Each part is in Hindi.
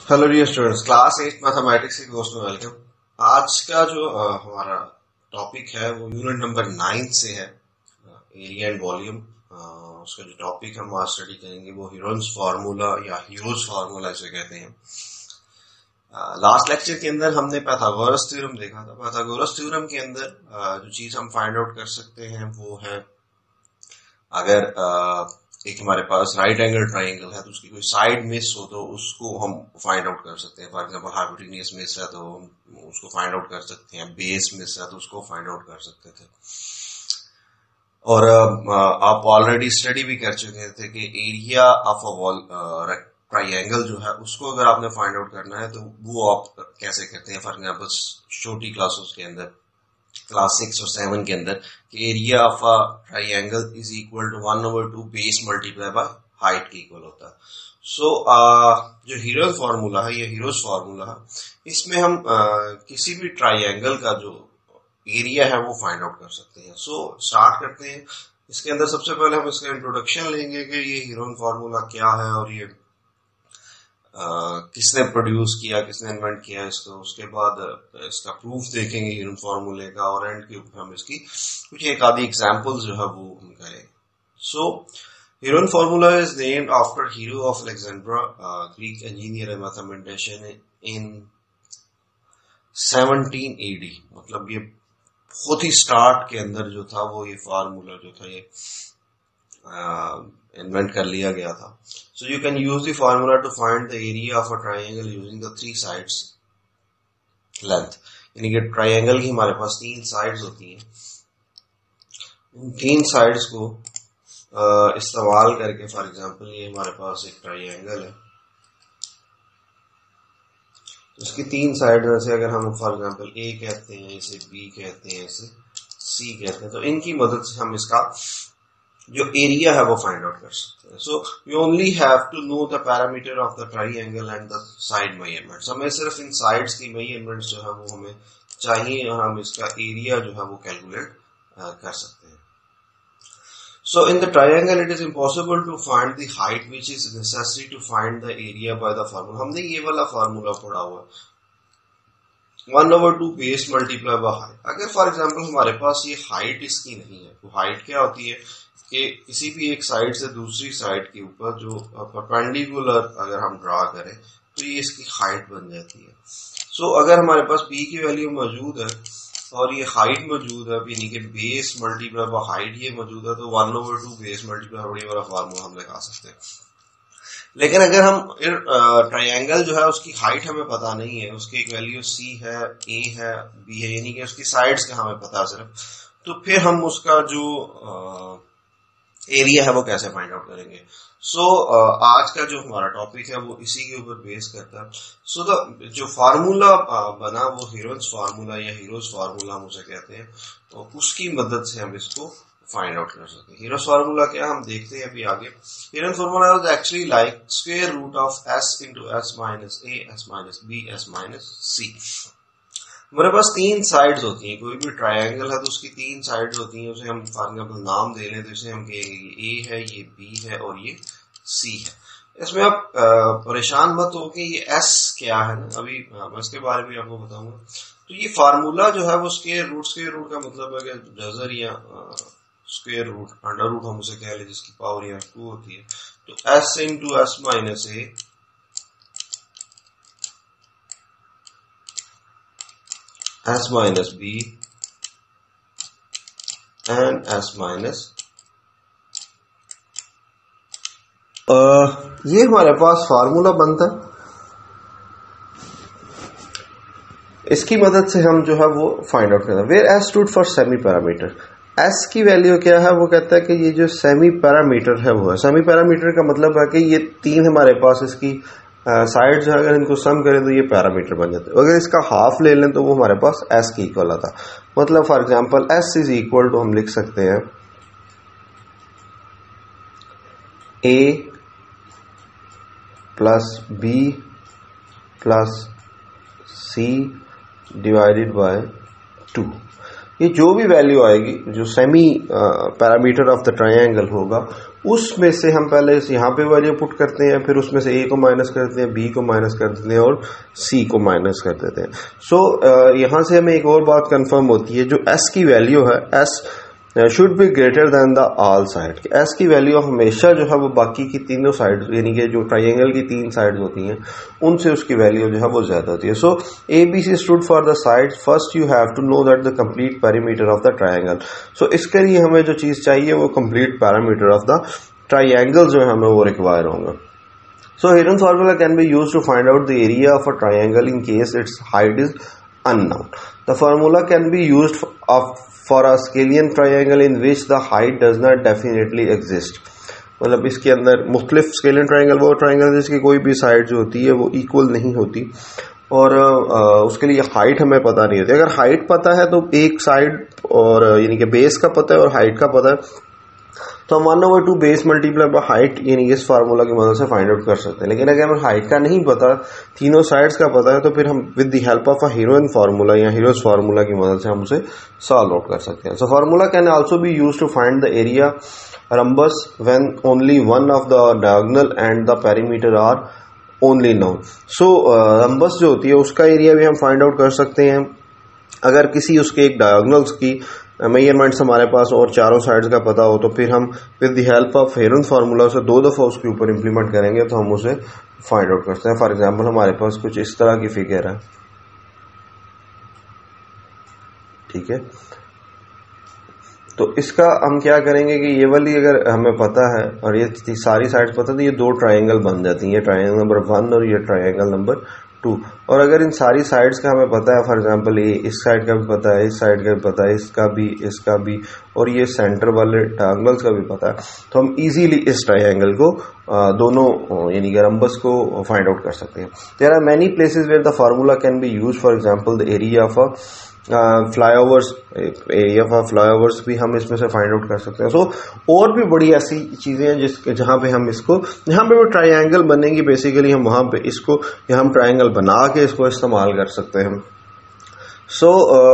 Hello dear students, class 8 mathematics के कोर्स में वेलकम। आज का जो हमारा टॉपिक है वो यूनिट नंबर 9 से है, एरिया एंड वॉल्यूम। उसका जो टॉपिक हम आज स्टडी करेंगे वो हीरोन्स फार्मूला या हीरोज फार्मूला इसे कहते हैं। लास्ट लेक्चर के अंदर हमने पाइथागोरस थ्योरम देखा था। पाइथागोरस थ्योरम के अंदर जो चीज हम फाइंड आउट कर सकते हैं वो है, अगर एक हमारे पास राइट एंगल ट्राइंगल है तो उसकी कोई साइड मिस हो तो उसको हम फाइंड आउट कर सकते हैं। फॉर एग्जांपल हाइपोटेन्यूस मिस है तो हम उसको फाइंड आउट कर सकते हैं, बेस मिस है तो उसको फाइंड आउट कर सकते थे। और आप ऑलरेडी स्टडी भी कर चुके थे कि एरिया ऑफ अ ट्राइंगल जो है उसको अगर आपने फाइंड आउट करना है तो वो आप कैसे करते हैं। फॉर एग्जाम्पल छोटी क्लासेस के अंदर, क्लास 6 और 7 के अंदर, कि area of a triangle is equal to 1/2 base multiply by height के इक्वल होता है। सो जो हीरोज फार्मूला है, ये हीरोज फार्मूला है, इसमें हम किसी भी ट्राइंगल का जो एरिया है वो फाइंड आउट कर सकते हैं। सो स्टार्ट करते हैं। इसके अंदर सबसे पहले हम इसका इंट्रोडक्शन लेंगे कि ये हीरोज फार्मूला क्या है और ये किसने प्रोड्यूस किया, किसने इन्वेंट किया इसको। उसके बाद इसका प्रूफ देखेंगे हीरोन फार्मूले का, और एंड के ऊपर हम इसकी कुछ एक आधी एग्जांपल्स जो है वो हम करेंगे। So Heron formula is named after Hero of Alexandria, Greek engineer and mathematician in 17 AD। मतलब ये बहुत ही स्टार्ट के अंदर जो था वो ये फार्मूला जो था ये इन्वेंट कर लिया गया था। So you can use the formula to find the area of a triangle using the 3 sides length. यानी कि ट्राइंगल की हमारे पास 3 साइड्स होती हैं। उन 3 साइड्स को इस्तेमाल करके, फॉर एग्जांपल ये हमारे पास एक ट्राइंगल है, तो इसकी 3 साइड में से अगर हम फॉर एग्जांपल ए कहते हैं, इसे बी कहते हैं, इसे सी कहते हैं, तो इनकी मदद से हम इसका जो एरिया है वो फाइंड आउट कर सकते हैं। So we only have to know the parameter of the triangle and the side measurements. हमें सिर्फ इन साइड्स की मेजरमेंट्स जो है वो हमें चाहिए और हम इसका एरिया जो है वो कैलकुलेट कर सकते हैं। So in the triangle it is impossible to find the height which is necessary to find the area by the formula. हमने ये वाला फार्मूला पढ़ा हुआ है, 1/2 बेस मल्टीप्लाई बाय हाइट। अगर फॉर एग्जांपल हमारे पास ये हाइट इसकी नहीं है, तो हाइट क्या होती है कि किसी भी एक साइड से दूसरी साइड के ऊपर जो परपेंडिकुलर अगर हम ड्रा करें तो ये इसकी हाइट बन जाती है। सो अगर हमारे पास b की वैल्यू मौजूद है और ये हाइट मौजूद है, यानी कि बेस मल्टीप्लाई बाय हाइट ये मौजूद है, तो 1/2 बेस मल्टीप्लाई बड़ी वाला फार्मूला हम लगा सकते हैं। लेकिन अगर हम ट्राइंगल जो है उसकी हाइट हमें पता नहीं है, उसकी एक वैल्यू c है, a है, b है, यानी कि उसकी साइड्स का हमें पता सिर्फ, तो फिर हम उसका जो एरिया है वो कैसे फाइंड आउट करेंगे। सो आज का जो हमारा टॉपिक है वो इसी के ऊपर बेस करता है। सो जो फार्मूला बना वो हीरोज फार्मूला या हीरोज फार्मूला हम उसे कहते हैं, तो उसकी मदद से हम इसको फाइंड आउट कर सकते हैं। हीरोज फार्मूला क्या हम देखते हैं अभी आगे। Hero's formula is actually like square root of s into s minus a s minus b s minus c। हमारे पास 3 साइड्स होती हैं। कोई भी ट्रायंगल है तो उसकी 3 साइड्स होती हैं। उसे हम फॉर एग्जांपल नाम दे लें तो इसे हम कहेंगे ये a है, ये b है और ये c है। इसमें आप परेशान मत हो कि ये s क्या है ना, अभी मैं इसके बारे में आपको बताऊंगा। तो ये फार्मूला जो है वो स्क्वायर रूट का मतलब है कि जजर या स्क्वायर रूट, अंडर रूट हम उसे कह लें, जिसकी पावर यहाँ 2 होती है। तो s into s minus a s minus b and s minus ये हमारे पास फार्मूला बनता है। इसकी मदद से हम जो है वो फाइंड आउट करते हैं। Where s stood for semi parameter. s की वैल्यू क्या है, वो कहता है कि ये जो सेमी पैरामीटर है वो है। सेमी पैरामीटर का मतलब है कि ये 3 हमारे पास इसकी साइड जो है, अगर इनको सम करें तो ये पैरामीटर बन जाते हैं। अगर इसका हाफ ले लें तो वो हमारे पास s की इक्वल आता है। मतलब for example s is equal to हम लिख सकते हैं a plus b plus c divided by 2। ये जो भी वैल्यू आएगी, जो semi perimeter of the triangle होगा, उसमें से हम पहले यहाँ पे वैल्यू पुट करते हैं, फिर उसमें से ए को माइनस कर देते हैं, बी को माइनस कर देते हैं और सी को माइनस कर देते हैं। सो यहाँ से हमें एक और बात कंफर्म होती है, जो एस की वैल्यू है, S should be greater than the all side. S की वैल्यू हमेशा जो है वो बाकी की तीनों साइड, यानी कि जो ट्रायंगल की तीन साइड्स होती हैं उनसे उसकी वैल्यू जो है वो ज्यादा होती है। So A B C stood for the side, first you have to know that the complete perimeter of the triangle. So इसके लिए हमें जो चीज चाहिए वो complete perimeter of the triangle जो है हमें वो रिक्वायर होगा। So Heron formula can be used to find out the area of a triangle in case its height is unknown. The formula can be used for a scalene triangle in which the height does not definitely exist. मतलब इसके अंदर मुख्तलिफ स्केलियन ट्रायंगल वो ट्रायंगल जिसकी कोई भी साइड जो होती है वो इक्वल नहीं होती और उसके लिए हाइट हमें पता नहीं होती। अगर हाइट पता है तो एक साइड और यानी कि बेस का पता है और हाइट का पता है तो हम 1/2 बेस मल्टीप्लाई बाय हाइट यानी इस फार्मूला की मदद से फाइंड आउट कर सकते हैं। लेकिन अगर हमें हाइट का नहीं पता, तीनों साइड्स का पता है, तो फिर हम with the help of a Heron formula या हीरोज फार्मूला की मदद से हम उसे सॉल्व आउट कर सकते हैं। So formula can also be used to find the area rhombus when only one of the diagonal and the perimeter are only known. So rhombus जो होती है उसका एरिया भी हम फाइंड आउट कर सकते हैं अगर किसी उसके एक डायगोनल्स की मेजरमेंट्स हमारे पास और चारों साइड्स का पता हो, तो फिर हम with the help of Heron formula से 2 दफा उसके ऊपर इंप्लीमेंट करेंगे तो हम उसे फाइंड आउट करते हैं। फॉर एग्जांपल हमारे पास कुछ इस तरह की फिगर है, ठीक है। तो इसका हम क्या करेंगे कि ये वाली अगर हमें पता है और ये सारी साइड्स पता है तो ये 2 ट्रायंगल बन जाती हैं, ट्रायंगल नंबर 1 और ये ट्रायंगल नंबर 2। और अगर इन सारी साइड्स का हमें पता है, फॉर एग्जांपल ये इस साइड का भी पता है, इस साइड का भी पता है, इसका भी और ये सेंटर वाले ट्रायंगल्स का भी पता है, तो हम इजीली इस ट्रायंगल को दोनों यानी कि रंबस को फाइंड आउट कर सकते हैं। There are many places where the formula can be used, for example the area of flyovers, area of flyovers भी हम इसमें से फाइंड आउट कर सकते हैं। सो और भी बड़ी ऐसी चीजें हैं जहां पे हम इसको, जहां पे वो ट्रायंगल बनेंगी बेसिकली हम वहां पे इसको या हम ट्रायंगल बना के इसको इस्तेमाल कर सकते हैं। So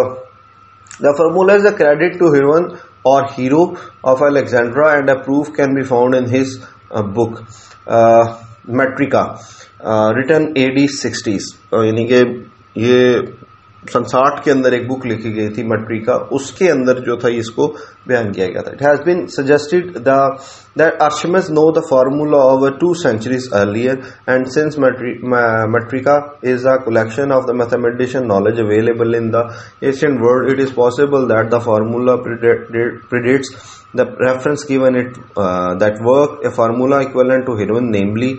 the formula is a credit to Heron और Hero of Alexandria and a proof can be found in his book Metrica written AD 60s। यानी कि ये 60 के अंदर एक बुक लिखी गई थी मेट्रिका, उसके अंदर जो था इसको बयान किया गया था। It has been suggested that Archimedes know the formula over 2 centuries earlier, and since Metrica is a collection of the mathematician knowledge available in the ancient world, it is possible that the formula predates the reference given it that work, a formula equivalent to Heron, namely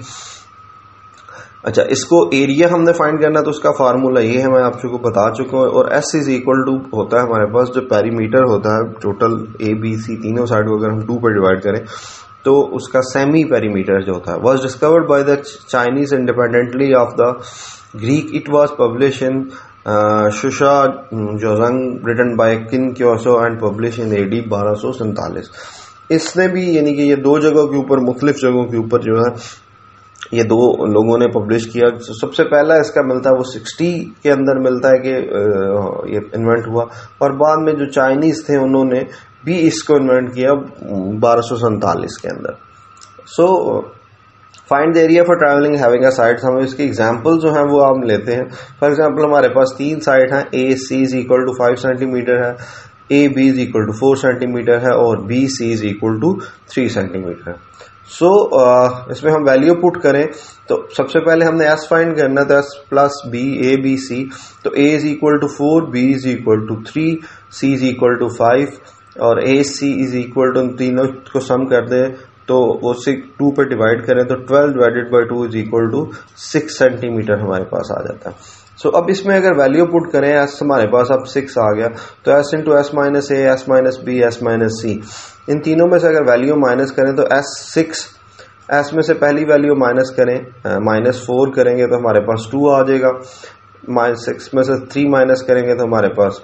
अच्छा, इसको एरिया हमने फाइंड करना तो उसका फार्मूला ये है, मैं आप सबको बता चुका हूँ। और S इज इक्वल टू होता है हमारे पास जो पेरीमीटर होता है, टोटल ABC तीनों साइड को अगर हम 2 पर डिवाइड करें तो उसका सेमी पेरीमीटर जो होता है was discovered by the Chinese independently of the Greek. It was publish in Shushu Jiuzhang written by Qin Jiushao and publish in AD 1247। इसने भी यानी कि ये 2 जगहों के ऊपर, मुख्तलिफ जगहों के ऊपर जो है ये 2 लोगों ने पब्लिश किया। सबसे पहला इसका मिलता है वो 60 के अंदर मिलता है कि ये इन्वेंट हुआ, और बाद में जो चाइनीज थे उन्होंने भी इसको इन्वेंट किया 1247 के अंदर। So find the area for travelling having a side. हम इसके एग्जांपल जो है वो हम लेते हैं। फॉर एग्जांपल हमारे पास 3 साइड हैं, AC is equal to 5 centimetre है, AB is equal to 4 centimetre है और BC is equal to 3 centimetre है। सो इसमें हम वैल्यू पुट करें तो सबसे पहले हमने S फाइंड करना था, S प्लस B ABC। तो A is equal to 4, B is equal to 3, C is equal to 5 और AC इज इक्वल टू, तीनों को सम कर दें तो वो 2 पे डिवाइड करें तो 12 divided by 2 is equal to 6 centimetre हमारे पास आ जाता है। सो अब इसमें अगर वैल्यू पुट करें, S हमारे पास अब 6 आ गया तो S into S minus A, S minus B, S minus C, इन तीनों में से अगर वैल्यू माइनस करें तो S S में से पहली वैल्यू माइनस करें, -4 करेंगे तो हमारे पास 2 आ जाएगा। -6 में से 3 माइनस करेंगे तो हमारे पास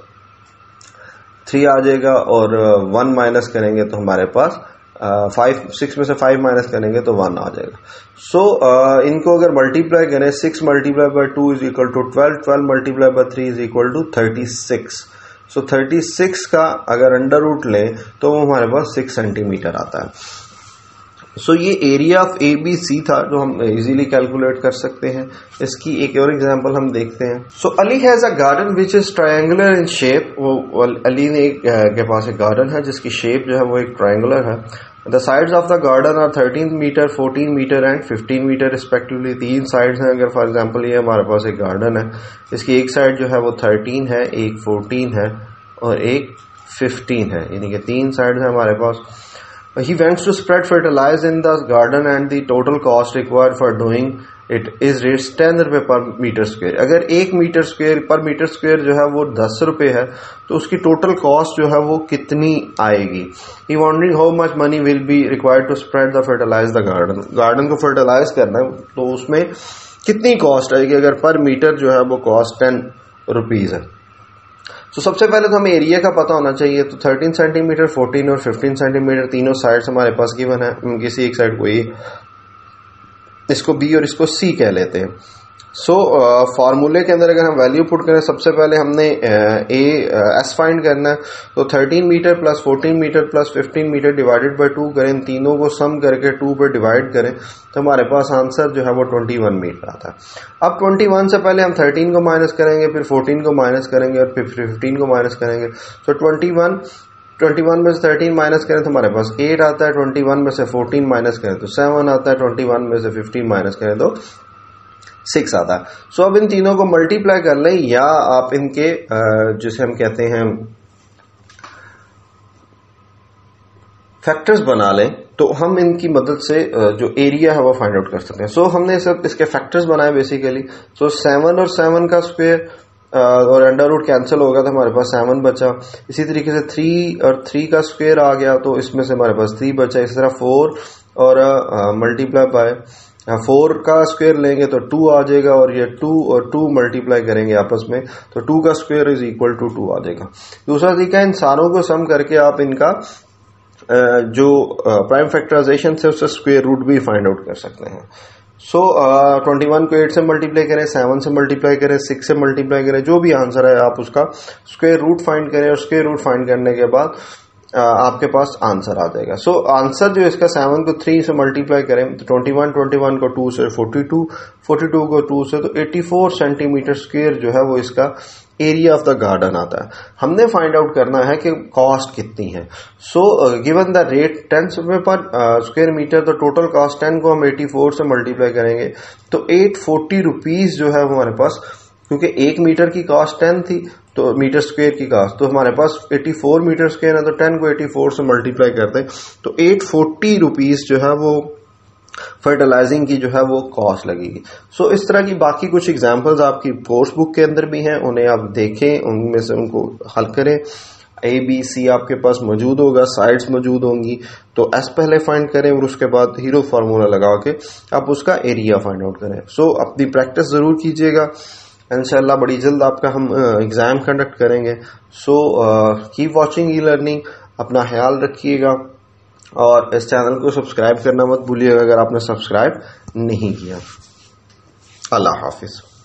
3 आ जाएगा और 1 माइनस करेंगे तो हमारे पास 6 में से 5 माइनस करेंगे तो 1 आ जाएगा। सो इनको अगर मल्टीप्लाई करें, 6 multiply by 2 is equal to 12, 12 multiply by 3 is equal to 36। So 36 का अगर अंडर रूट लें तो वो हमारे पास 6 सेंटीमीटर आता है। सो ये area of A B C था जो हम इजीली कैलकुलेट कर सकते हैं। इसकी एक और एग्जांपल हम देखते हैं। So Ali has a garden which is triangular in shape. वो अली ने के पास एक गार्डन है जिसकी शेप जो है वो एक ट्रायंगुलर है। The sides of the garden are 13 metre, 14 metre and 15 metre respectively. 3 sides हैं। अगर फॉर एग्जांपल ये हमारे पास एक गार्डन है, इसकी एक साइड जो है वो 13 है, एक 14 है और एक 15 है, यानी कि 3 साइड्स हैं हमारे पास। He wants to spread fertilizer in the garden and the total cost required for doing it is raised 10 रुपए पर मीटर स्क्वायर। अगर 1 मीटर स्क्वायर पर मीटर स्क्वायर जो है वो 10 रुपए है तो उसकी टोटल कॉस्ट जो है वो कितनी आएगी। He wondering how much money will be required to spread the fertilize the garden। Garden को फर्टिलाइज करना है तो उसमें कितनी कॉस्ट आएगी। अगर पर मीटर जो है वो कॉस्ट 10 रुपीज है। तो सबसे पहले तो हमें एरिया का पता होना चाहिए। तो 13 सेंटीमीटर, 14 और 15 सेंटीमीटर तीनों साइड्स हमारे पास गिवन है। किसी एक साइड को ए, इसको बी और इसको सी कह लेते हैं। सो फार्मूले के अंदर अगर हम वैल्यू पुट करें, सबसे पहले हमने एस फाइंड करना है। तो 13 metre plus 14 metre plus 15 metre divided by 2 करें, तीनों को सम करके 2 पर डिवाइड करें तो हमारे पास आंसर जो है वो 21 मीटर आता है। अब 21 से पहले हम 13 को माइनस करेंगे, फिर 14 को माइनस करेंगे और फिर 15 को माइनस करेंगे। तो 21 में से 13 माइनस करें तो हमारे पास 8 आता है। 21 में से 14 माइनस करें तो 7 आता है। 21 में से 15 माइनस करें तो 6 आता है। सो अब इन तीनों को मल्टीप्लाई कर लें या आप इनके जिसे हम कहते हैं फैक्टर्स बना लें तो हम इनकी मदद से जो एरिया है वो फाइंड आउट कर सकते हैं। सो हमने सब इसके फैक्टर्स बनाए बेसिकली। सो 7 और 7 का स्क्वायर और अंडर रूट कैंसिल होगा तो हमारे पास 7 बचा। इसी तरीके से 3 और 3 का स्क्वायर आ गया तो इसमें से हमारे पास 3 बचा। इसी तरह 4 और मल्टीप्लाई बाय 4 का स्क्वायर लेंगे तो 2 आ जाएगा और ये 2 और 2 मल्टीप्लाई करेंगे आपस में तो 2 का स्क्वायर इज इक्वल टू 2 आ जाएगा। दूसरा तरीका, इन सारों को सम करके आप इनका जो प्राइम फैक्टराइजेशन से उससे स्क्वायर रूट भी फाइंड आउट कर सकते हैं। सो 21 को 8 से मल्टीप्लाई करें, 7 से मल्टीप्लाई करें, 6 से मल्टीप्लाई करें, जो भी आंसर है आप उसका स्क्वायर रूट फाइंड करें और स्क्वायर रूट फाइंड करने के बाद आपके पास आंसर आ जाएगा। सो आंसर जो इसका 7 को 3 से मल्टीप्लाई करें तो 21 को 2 से 42 को 2 से तो 84 सेंटीमीटर स्क्वायर जो है वो इसका एरिया ऑफ द गार्डन आता है। हमने फाइंड आउट करना है कि कॉस्ट कितनी है। सो गिवन द रेट 10 रुपए पर स्क्वायर मीटर, तो टोटल कॉस्ट 10 को हम 84 से मल्टीप्लाई करेंगे तो 840 रुपीज जो है हमारे पास, क्योंकि 1 मीटर की कॉस्ट 10 थी तो मीटर स्क्वायर की कॉस्ट, तो हमारे पास 84 मीटर स्क्वायर है तो 10 को 84 से मल्टीप्लाई करते हैं तो 840 रुपीज जो है वो फर्टिलाइजिंग की जो है वो कॉस्ट लगेगी। सो इस तरह की बाकी कुछ एग्जांपल्स आपकी कोर्स बुक के अंदर भी हैं, उन्हें आप देखें, उनमें से उनको हल करें। ए बी सी आपके पास मौजूद होगा, साइड्स मौजूद होंगी तो एस पहले फाइंड करें और उसके बाद हीरो फार्मूला लगा के आप उसका एरिया फाइंड आउट करें। सो अपनी प्रैक्टिस जरूर कीजिएगा, इंशाल्लाह बड़ी जल्द आपका हम एग्जाम कंडक्ट करेंगे। So keep watching e learning, अपना ख्याल रखिएगा और इस चैनल को सब्सक्राइब करना मत भूलिएगा अगर आपने सब्सक्राइब नहीं किया। अल्लाह हाफिज।